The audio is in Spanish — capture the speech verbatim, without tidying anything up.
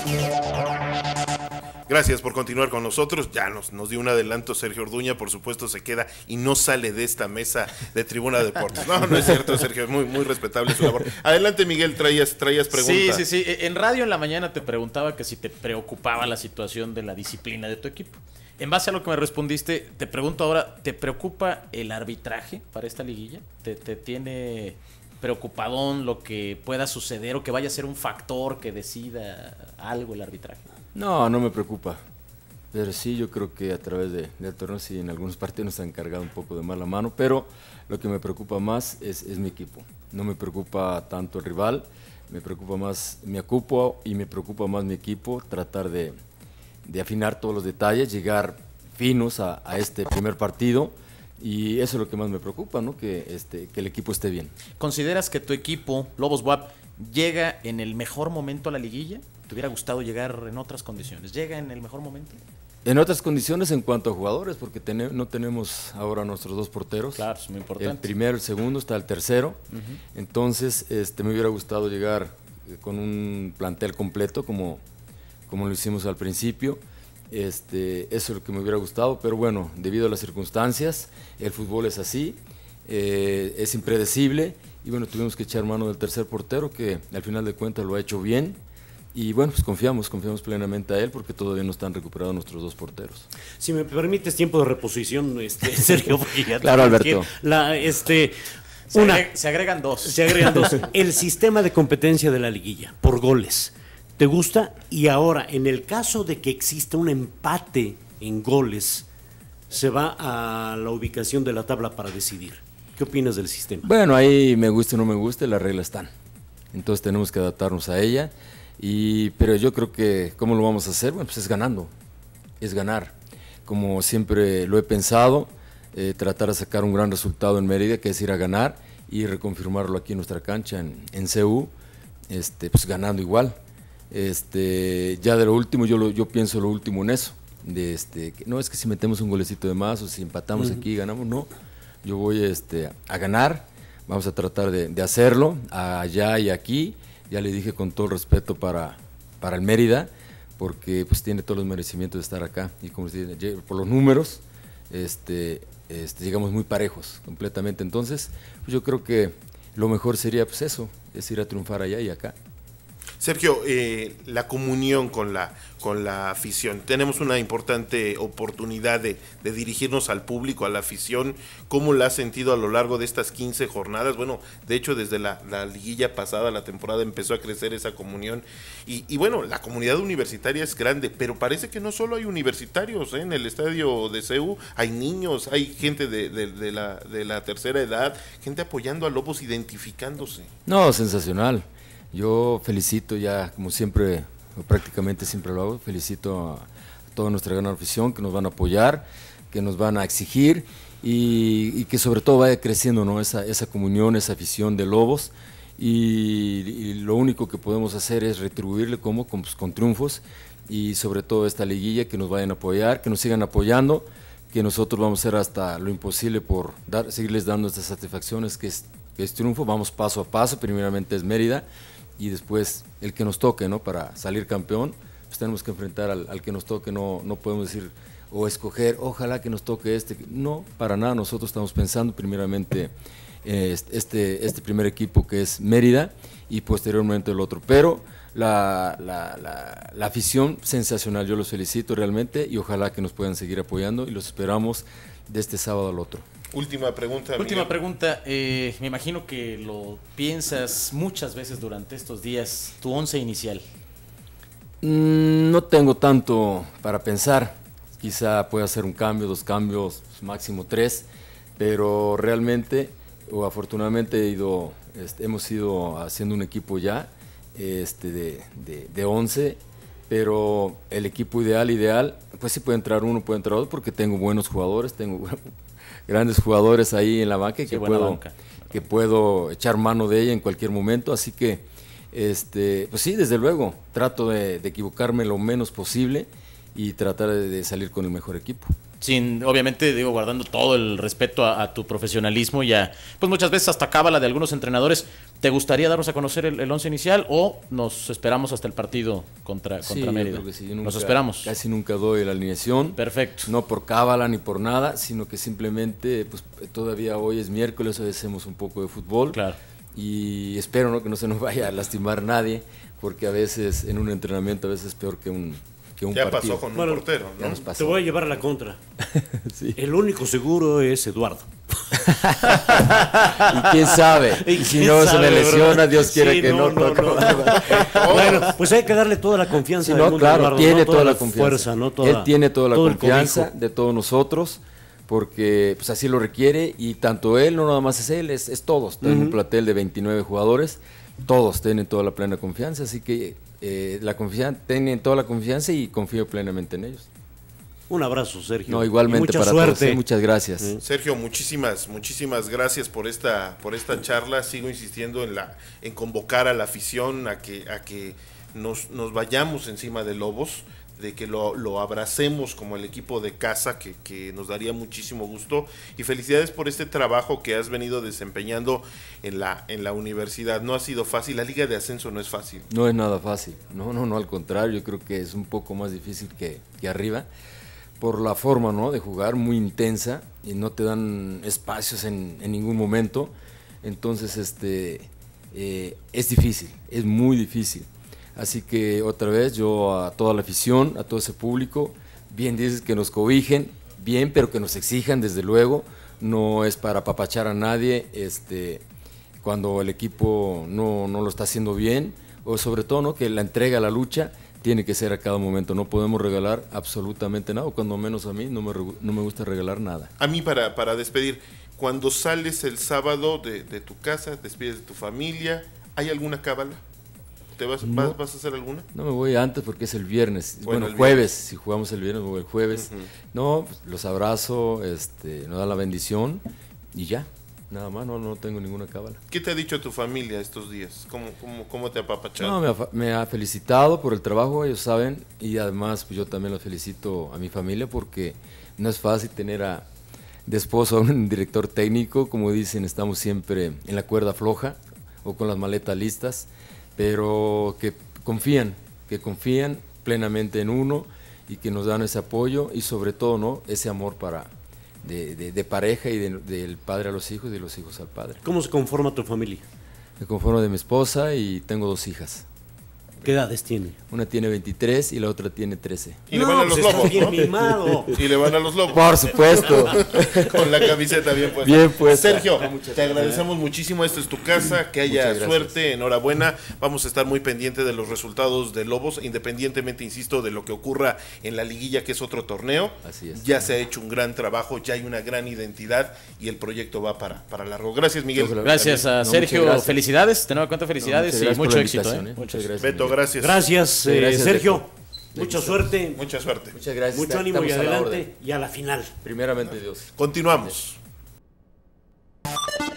Gracias por continuar con nosotros. Ya nos, nos dio un adelanto Sergio Orduña, por supuesto se queda y no sale de esta mesa de Tribuna Deportes. No, no es cierto, Sergio, muy, muy respetable su labor. Adelante, Miguel, traías, traías preguntas. Sí, sí, sí. En radio en la mañana te preguntaba que si te preocupaba la situación de la disciplina de tu equipo. En base a lo que me respondiste, te pregunto ahora, ¿te preocupa el arbitraje para esta liguilla? ¿Te, te tiene preocupadón lo que pueda suceder o que vaya a ser un factor que decida algo el arbitraje? No, no me preocupa, pero sí yo creo que a través de, del torneo sí en algunos partidos nos han cargado un poco de mala mano, pero lo que me preocupa más es, es mi equipo. No me preocupa tanto el rival, me preocupa más mi equipo y me preocupa más mi equipo, tratar de, de afinar todos los detalles, llegar finos a, a este primer partido. Y eso es lo que más me preocupa, ¿no? Que, este, que el equipo esté bien. ¿Consideras que tu equipo, Lobos W A P, llega en el mejor momento a la liguilla? ¿Te hubiera gustado llegar en otras condiciones? ¿Llega en el mejor momento? En otras condiciones en cuanto a jugadores, porque ten, no tenemos ahora nuestros dos porteros. Claro, es muy importante. El primero, el segundo, está el tercero. Uh-huh. Entonces, este, me hubiera gustado llegar con un plantel completo, como, como lo hicimos al principio. Este, eso es lo que me hubiera gustado, pero bueno, debido a las circunstancias, el fútbol es así, eh, es impredecible, y bueno, tuvimos que echar mano del tercer portero, que al final de cuentas lo ha hecho bien. Y bueno, pues confiamos, confiamos plenamente a él porque todavía no están recuperados nuestros dos porteros. Si me permites tiempo de reposición, este, Sergio. Claro, Alberto. La, este, se, una, agreg se agregan dos. Se agregan dos. El sistema de competencia de la liguilla, por goles, ¿te gusta? Y ahora, en el caso de que exista un empate en goles, se va a la ubicación de la tabla para decidir. ¿Qué opinas del sistema? Bueno, ahí me guste o no me guste, las reglas están. Entonces tenemos que adaptarnos a ella. Y, pero yo creo que, ¿cómo lo vamos a hacer? Bueno, pues es ganando, es ganar. Como siempre lo he pensado, eh, tratar de sacar un gran resultado en Mérida, que es ir a ganar y reconfirmarlo aquí en nuestra cancha, en, en C U, este, pues ganando igual. Este, ya de lo último, yo, lo, yo pienso lo último en eso. De este, que no es que si metemos un golecito de más o si empatamos uh-huh. aquí y ganamos, no. Yo voy este, a ganar, vamos a tratar de, de hacerlo allá y aquí. Ya le dije con todo el respeto para, para el Mérida, porque pues tiene todos los merecimientos de estar acá. Y como se dice, por los números, este, este, llegamos muy parejos completamente. Entonces, pues yo creo que lo mejor sería pues eso, es ir a triunfar allá y acá. Sergio, eh, la comunión con la, con la afición. Tenemos una importante oportunidad de, de dirigirnos al público, a la afición. ¿Cómo la has sentido a lo largo de estas quince jornadas? Bueno, de hecho, desde la, la liguilla pasada, la temporada, empezó a crecer esa comunión. Y, y bueno, la comunidad universitaria es grande, pero parece que no solo hay universitarios, ¿eh? En el estadio de C U hay niños, hay gente de, de, de, la, de la tercera edad, gente apoyando a Lobos, identificándose. No, sensacional. Yo felicito ya, como siempre, prácticamente siempre lo hago, felicito a toda nuestra gran afición que nos van a apoyar, que nos van a exigir y, y que sobre todo vaya creciendo, ¿no? esa, esa comunión, esa afición de Lobos y, y lo único que podemos hacer es retribuirle como con, pues, con triunfos y sobre todo esta liguilla, que nos vayan a apoyar, que nos sigan apoyando, que nosotros vamos a hacer hasta lo imposible por dar, seguirles dando estas satisfacciones que es, que es triunfo. Vamos paso a paso, primeramente es Mérida y después el que nos toque, ¿no? Para salir campeón, pues tenemos que enfrentar al, al que nos toque, no, no podemos decir o escoger, ojalá que nos toque este, no, para nada, nosotros estamos pensando primeramente eh, este, este primer equipo que es Mérida y posteriormente el otro, pero la, la, la, la afición sensacional, yo los felicito realmente y ojalá que nos puedan seguir apoyando y los esperamos de este sábado al otro. Última pregunta. Última Miguel. pregunta. Eh, me imagino que lo piensas muchas veces durante estos días. ¿Tu once inicial? Mm, no tengo tanto para pensar. Quizá pueda hacer un cambio, dos cambios, máximo tres. Pero realmente, o afortunadamente, he ido, este, hemos ido haciendo un equipo ya este, de, de, de once. Pero el equipo ideal, ideal, pues sí puede entrar uno, puede entrar otro, porque tengo buenos jugadores, tengo grandes jugadores ahí en la banca sí, que, puedo, banca. que puedo echar mano de ella en cualquier momento, así que, este, pues sí, desde luego, trato de, de equivocarme lo menos posible y tratar de, de salir con el mejor equipo. sin, obviamente, digo, guardando todo el respeto a, a tu profesionalismo y a, pues muchas veces hasta cábala de algunos entrenadores, ¿te gustaría darnos a conocer el, el once inicial o nos esperamos hasta el partido contra, Sí, contra yo Mérida? creo que sí, yo nunca- Nos esperamos. Casi nunca doy la alineación. Perfecto. No por cábala ni por nada, sino que simplemente, pues todavía hoy es miércoles, hoy hacemos un poco de fútbol. Claro. Y espero, ¿no?, que no se nos vaya a lastimar nadie, porque a veces en un entrenamiento a veces es peor que un, que un Ya partido. pasó con Bueno, un portero, Ya ¿no? nos pasó. Te voy a llevar a la contra. Sí. El único seguro es Eduardo. Y quién sabe, ¿Y y si quién no se sabe, me lesiona, verdad? Dios quiera Sí, que no, no. no, no. Bueno, pues hay que darle toda la confianza Sí, del no, mundo claro, a Eduardo, tiene ¿no? toda, la fuerza, confianza. ¿no? Toda- Él tiene toda la todo el confianza cobijo. de todos nosotros, porque pues así lo requiere, y tanto él, no nada más es él, es, es todos. Tiene un plantel de veintinueve jugadores, todos tienen toda la plena confianza, así que eh, la confianza, tienen toda la confianza y confío plenamente en ellos. Un abrazo, Sergio. No, Y igualmente mucha para todos. suerte. eh, Muchas gracias. Sergio, muchísimas, muchísimas gracias por esta, por esta charla. Sigo insistiendo en la, en convocar a la afición a que, a que nos, nos vayamos encima de Lobos, de que lo, lo abracemos como el equipo de casa, que, que nos daría muchísimo gusto. Y felicidades por este trabajo que has venido desempeñando en la, en la universidad. No ha sido fácil, la liga de ascenso no es fácil. No es nada fácil, no, no, no, al contrario, yo creo que es un poco más difícil que, que arriba, por la forma, ¿no?, de jugar muy intensa y no te dan espacios en, en ningún momento. Entonces este eh, es difícil, es muy difícil. Así que otra vez yo a toda la afición, a todo ese público, bien dices que nos cobijen, bien, pero que nos exijan desde luego. No es para apapachar a nadie este, cuando el equipo no, no lo está haciendo bien, o sobre todo, ¿no?, que la entrega, la lucha tiene que ser a cada momento. No podemos regalar absolutamente nada, o cuando menos a mí no me, no me gusta regalar nada. A mí, para, para despedir, cuando sales el sábado de, de tu casa, despides de tu familia, ¿hay alguna cábala? ¿Te vas, No. vas, vas a hacer alguna? No me voy antes porque es el viernes. Bueno, Bueno, el jueves, viernes. si jugamos el viernes, me voy el jueves. Ujú. No, pues, los abrazo, este, nos dan la bendición y ya. Nada más, no, no tengo ninguna cábala. ¿Qué te ha dicho tu familia estos días? ¿Cómo, cómo, cómo te ha apapachado? No, me ha, fa- me ha felicitado por el trabajo, ellos saben, y además pues, yo también los felicito a mi familia porque no es fácil tener a, de esposo a un director técnico. Como dicen, estamos siempre en la cuerda floja o con las maletas listas, pero que confían, que confían plenamente en uno y que nos dan ese apoyo y sobre todo, ¿no?, ese amor para de, de- de pareja y de- del padre a los hijos y de los hijos al padre. ¿Cómo se conforma tu familia? Me conformo de mi esposa y tengo dos hijas. ¿Qué edades tiene? Una tiene veintitrés y la otra tiene trece. Y le van a los pues estás lobos, bien ¿no? mimado. Y le van a los lobos. Por supuesto. Con la camiseta bien puesta. Bien puesta. Sergio, te agradecemos muchísimo. Esta es tu casa. Que haya Muchas gracias. suerte. Enhorabuena. Vamos a estar muy pendientes de los resultados de Lobos, independientemente, insisto, de lo que ocurra en la liguilla, que es otro torneo. Así es. Ya se ha hecho un gran trabajo, ya hay una gran identidad y el proyecto va para, para largo. Gracias, Miguel. Ojalá. Gracias a No, Sergio, muchas gracias. felicidades, de nueva cuenta felicidades Muchas y gracias por mucho la éxito. invitación, ¿eh? ¿eh? Muchas Mucho- gracias. Beto, gracias. Gracias, eh, Gracias, Sergio. Beto. Mucha suerte. Mucha suerte. Muchas gracias. Mucho ánimo y Estamos a la adelante. orden. Y a la final. Primeramente Dios. Continuamos.